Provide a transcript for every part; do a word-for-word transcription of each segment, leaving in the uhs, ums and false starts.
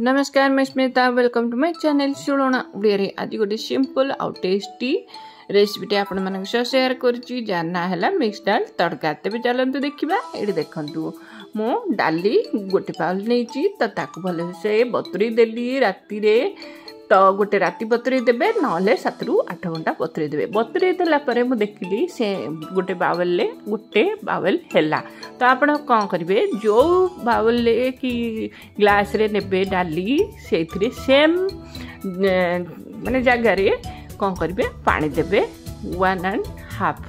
नमस्कार मैं Smita welcome to my channel शुणा उड़िया आज गोटे सिंपल आउ टेस्टी रेसिपीटे आपण मान सेयार करुच्ची जार ना है मिक्स डाल तड़का। तेज चलतु देखा ये देखु मु डाली गोटे पाउल नहीं तो ताकू भल से बतुरी देली राति तो गोटे राति बतुरी देवे ना सात रु आठ घंटा बतुरी देवे। बतुरी देला मुझे देखिली से गोटे बावल गोटे बावल है तो आप कौन करेंगे जो बावल कि ग्लास रे नेबे डाली से सेम माने जगार कौन करेंगे पानी देवे वन एंड हाफ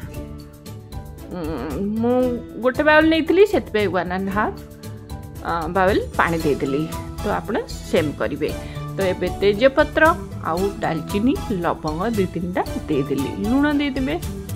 मु गोटे बावल नहीं से वन एंड हाफ बावल पानी देदेली तो आप सेम करेंगे। तो ये तेजपत्र आउ दालचीनी लवंग दुई तीन टा देदेली लुण देदेवे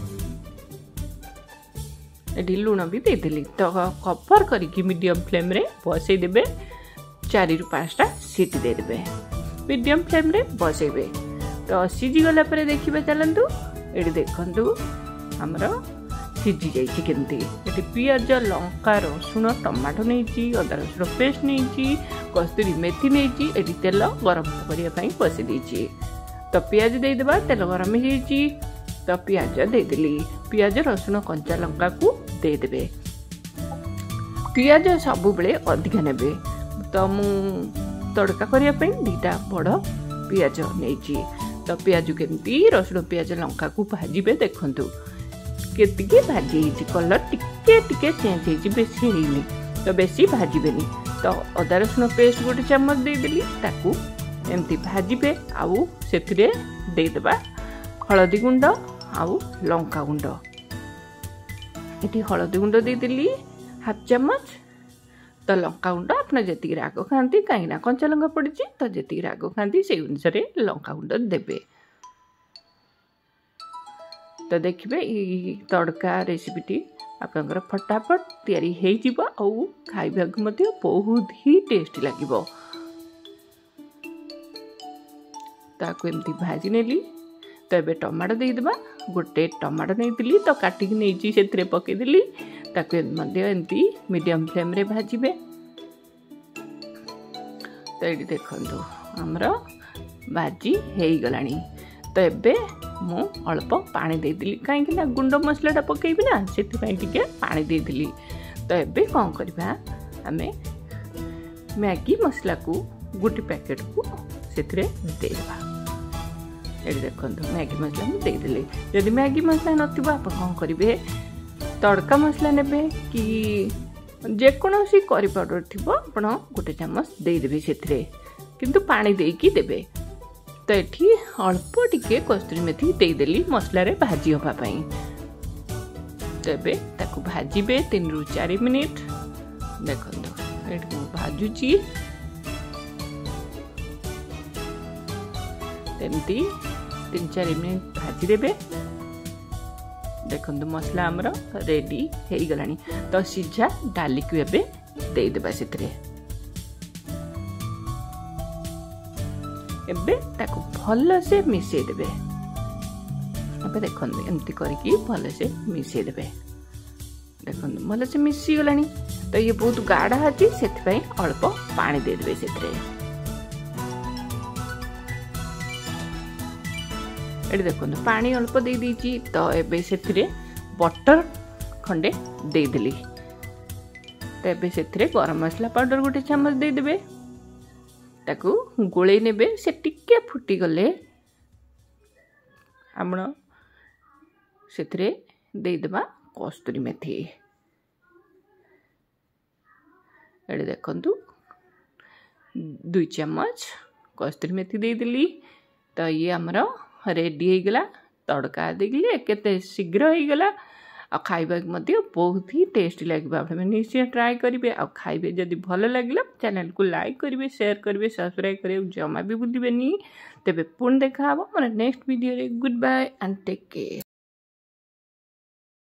ये लुण भी देदेली तो कवर करके मीडियम फ्लेम रे बसई देबे चारि रु पाँचटा सीटी देदेवे मीडियम फ्लेम रे बसइबे। तो सीझी गला परे देखिबे चलंतु ये देखंतु हमरो सीझी जाइछि केमती ये पियाज लंका रसुण टमाटो नहीं अदा रसुण पेस्ट नहीं कस्तूरी मेथी नहीं ये तेल गरम करने बसई देछि। तो पियाज देदेबा तेल गरम हो तो पियाज देदेली पियाज रसुण कंचा लंका को देदेबे। पियाज सब बेले अधिक नेबे तो मु तड़का करने दीटा बड़ पियाज नहीं तो पियाज केमती रसुण पियाज लंका को भाजबे देखंतु केतिके भाजी कलर टिके टिके चेंज हो बेसी हेनी तो बेसी भाजबेनी। तो अदा रसुण पेस्ट गोटे चम्मच देदेली ताकू एमती भाजबे आउ सेथिरे देदेबा हलदी गुंड आउ लंका गुंड ये हलदी गुंड देदेली हाफ चम्मच तो लंका गुंड आप जी राग खाती कहीं कंचा लंका पड़ी तो जी राग खाती से अनुसार लंका गुंड देवे। तो देखिए ये तड़का रेसिपीटी आपंकर फटाफट तैयारी हो आउ खाइबा बहुत ही टेस्टी लगे। ताकू एमती भाजी नेली तो ये टमाटो देदेबा गोटे टमाटो नहीं तो काटिक नहीं से पकईदेली ताकू एमती मीडियम फ्लेम रे भाजबे। तो ये देखंतु हमर भाजी हो गलानी तो एबे मु अल्प पानी देदेली कहीं गुंड मसलाटा पकेबी ना से पानी देदेली। तो एबे कौन करबा आमे मैगी मसला को गोटे पैकेट को सेथिरे देबा। ये देखंतु मैगी मसला मु देदेली यदि मैगी मसला नथिबा आप कौन करेंगे तड़का मसला नेबे कि जेकोसी करी पाउडर थी आप गोटे चामच देदेवे से किंतु पानी देकी देबे। तो ये अल्प टिके कस्तूरी मेथी देदेली मसला रे भाजी होगापाई। तो ये ताकू भाजबे तीन रु चार मिनिट देखो ये भाजुची तेमती तीन चार मिनिट भाजी देबे। देखो मसला आमर रेडी हो गलानी तो सीझा डाली को एबे देदेबा सेथिरे एबे ताकू भल से मिसई देबे। एबे देखो एमती करके भल से मिसई देबे देखो भल से मिसी गलानी तो ये बहुत गाढ़ा अच्छी से अल्प पानी देदेबे सेथिरे। ये देखो पानी अल्प दे दीची तो एबे सेथिरे बटर खंडे देदेली तो एबे सेथिरे गरम मसला पाउडर गोटे चम्मच देदेबे ताकू गोले नेबे से टिके फुटी गले आपण सेथिरे देदेबा कस्तूरी मेथी। ये देखंतु दुई चम्मच कस्तूरी मेथी देदेली तो ये आमर रेडी हो गला तड़का देखिए केते शीघ्र हो गला आ खाइबा बहुत ही टेस्टी लगे। आप निश्चय ट्राए करेंगे आ खाइबे जदि भल लगे चैनल को लाइक करेंगे शेयर करेंगे सब्सक्राइब करेंगे जमा भी भूलिए। तेज पुणी देखा मोर नेक्स्ट वीडियो रे good bye and take care.